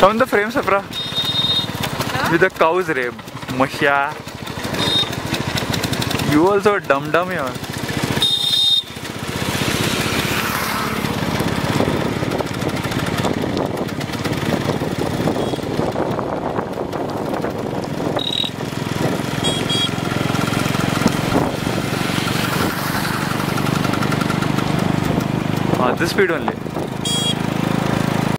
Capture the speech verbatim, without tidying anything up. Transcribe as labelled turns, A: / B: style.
A: Come in the frame, Safra. With the cows, re. Musha. You also dumb dumb here. Ah, this speed only.